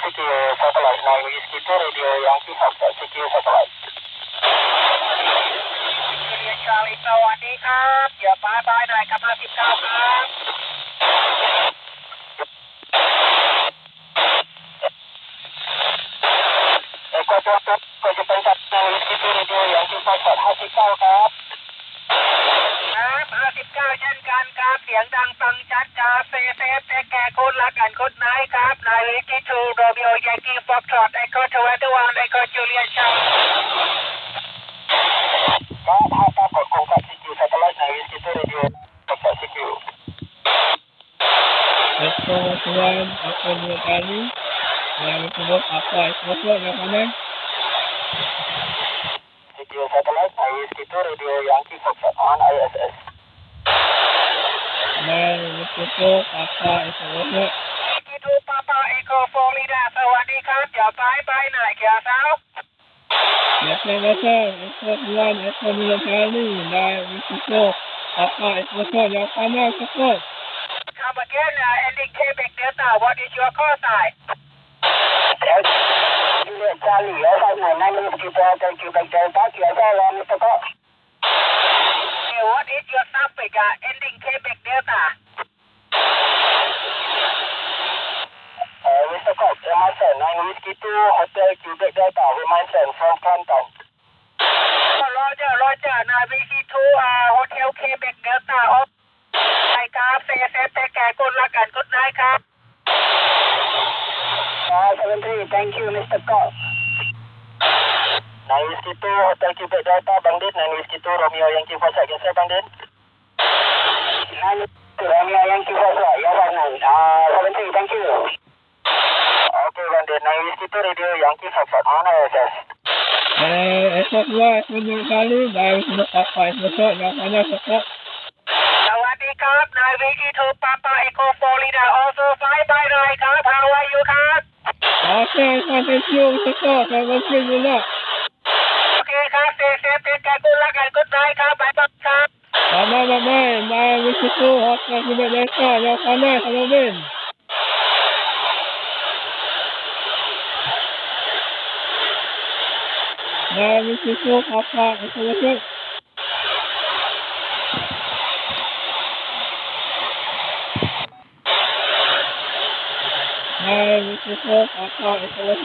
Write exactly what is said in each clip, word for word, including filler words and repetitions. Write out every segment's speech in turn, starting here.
Secure Satellite nine Whiskey two Radio Yankee Foxtrot Secure Satellite เรียนชาลีสวัสดีครับอย่าป้ายป้ายหน่อยครับห้าสิบเก้าครับเอกชนก็จะเป็นกับนายวิสกี้เรดิโออย่างที่ฟอร์ดห้าสิบเก้าครับครับห้าสิบเก้าเช่นกันครับเสียงดังฟังชัดครับเซฟเซฟแท็กแก่คนละกันคนไหนครับนายวิสกี้ทูโรบิโอยังกี้ฟอกทรอตเอกชนตัววันเอกจูเลียนชาครับห้าเก้ากดโครงการ Secure Satellite นายวิสกี้เรดิโอฟอกทรอต Secure Esko tuan, aku dua kali yang sebut apa ekspor yang mana? Secure Satellite, nine Whiskey two Radio Yankee Foxtrot on I S S. Dan itu apa ekspor? Itu Papa Echo Florida, สวัสดีครับอย่าป้ายป้ายหน่อยครับสาว Biasa biasa, ekspor tuan, ekspor dua kali dan itu apa ekspor yang mana ekspor? Come again, uh, ending Quebec Delta. What is your call sign? Juliet Charlie, yes, I know. nine Whiskey two Hotel Quebec Delta. Yes, I know, Mister Cox. Okay, what is your topic? Uh, ending Quebec Delta. Uh, Mister Cox, Emerson, nine Whiskey two Hotel Quebec Delta. Emerson from Canton. Roger, Roger. Now we see two uh, Hotel Quebec Delta. Oh. ใช่ครับเซฟเซฟแก่คนละกันคนไหนครับ Uh, seven three, thank you, Mister Cox. nine Whiskey two Hotel Quebec Delta, Bandit. nine Whiskey two Romeo Yankee Foxtrot. Yes, sir, Bandit. nine Romeo Yankee Foxtrot. Yes, I know. Uh, seven three, thank you. Okay, Bandit. nine Whiskey two Radio Yankee Foxtrot on I S S. Eh, ekspor dua, ekspor dua kali dan sebut apa ekspor yang mana ekspor? สวัสดีครับนายวิกิทูปาปาเอโคฟลอริดา also fly by หน่อยครับ how are you ครับ Okay, thank you, Mister Cox. Saya berterima kasih. โอเคครับเซฟเซฟแก่คนละกันคนไหนครับบายบายครับ Bye bye bye. Nine Whiskey two Hotel Quebec Delta yang mana Salomon? Nine Whiskey two apa ekspor? Nine Whiskey two apa ekspor?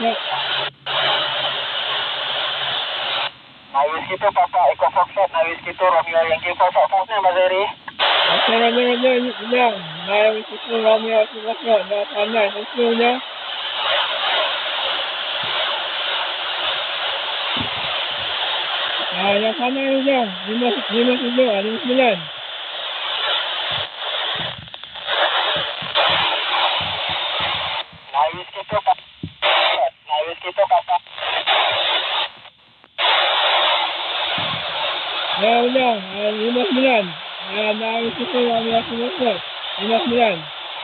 nine Whiskey two Papa Echo Foxtrot, nine Whiskey two Romeo Yankee Foxtrot. First name, Mazeri. Okay, Roger, Roger, bilang. Nine Whiskey two Romeo Foxtrot yang mana ekspornya? Ah, yang mana itu? Lima lima tujuh, lima sembilan. nine Whiskey two Papa. nine Whiskey two Papa. Ya, udah, lima sembilan. Ya, nine Whiskey two Romeo Foxtrot, lima sembilan.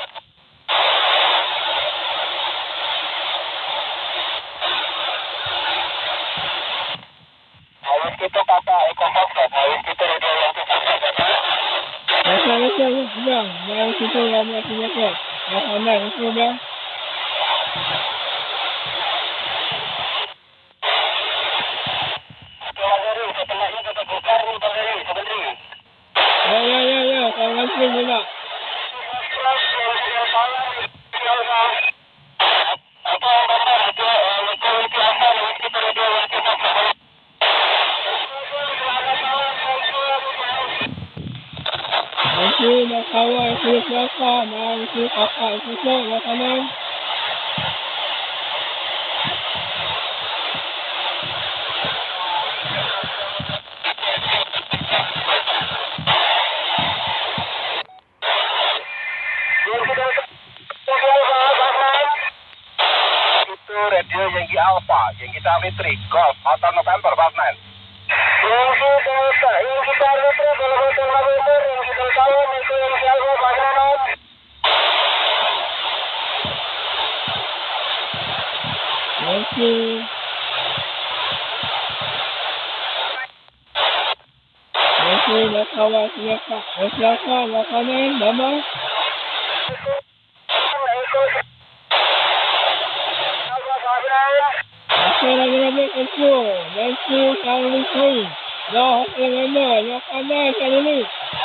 nine Whiskey two Papa Echo Foxtrot, nine Whiskey two Radio Yankee Foxtrot. Biasa biasa, bilang. Nine Whiskey two Romeo Foxtrot yang mana ekspornya? Setelahnya kata Gokar ni Bang Eri, sebentar. Ya, ya, ya, ya. Saya berterima juga. Apa nama itu? Lokal itu apa? Whiskey two Radio Yankee Foxtrot. Nanti nak kawal ekspor siapa? Nanti apa ekspor yang mana? Radio Yankee Alpha, Yankee Charlie three, Golf, Hotel November, Batman. Yankee Delta, Yankee Charlie three, Golf, Hotel November, Yankee Delta, Yankee Alpha, Batman. Thank you. Thank you, nak kawal siapa? Siapa yang mana? Nama? November Control, Yankee Charlie three, North November, your command, Charlie.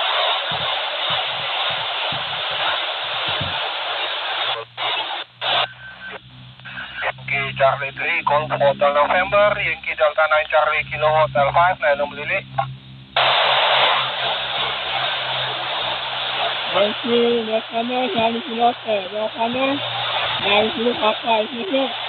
Yankee Charlie three, call to Hotel November, Yankee Delta nine Charlie Kilo Hotel five, Nano Lili. Yankee, your command, Charlie Kilo Hotel, your command, nine Kilo Papa, is